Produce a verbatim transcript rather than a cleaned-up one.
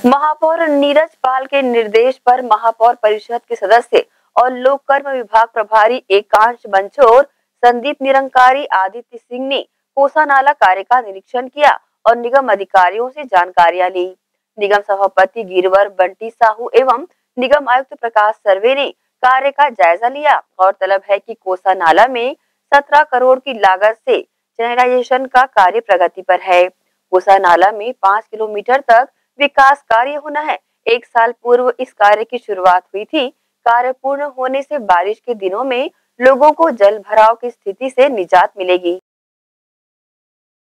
महापौर नीरज पाल के निर्देश पर महापौर परिषद के सदस्य और लोक कर्म विभाग प्रभारी एकांश बंचोर, संदीप निरंकारी, आदित्य सिंह ने कोसा नाला कार्य का निरीक्षण किया और निगम अधिकारियों से जानकारियां ली। निगम सभापति गिरवर बंटी साहू एवं निगम आयुक्त प्रकाश सर्वे ने कार्य का जायजा लिया और तलब है कि कोसा नाला में सत्रह करोड़ की लागत से चैनलाइजेशन का कार्य प्रगति पर है। कोसा नाला में पाँच किलोमीटर तक विकास कार्य होना है। एक साल पूर्व इस कार्य की शुरुआत हुई थी। कार्य पूर्ण होने से बारिश के दिनों में लोगों को जल भराव की स्थिति से निजात मिलेगी।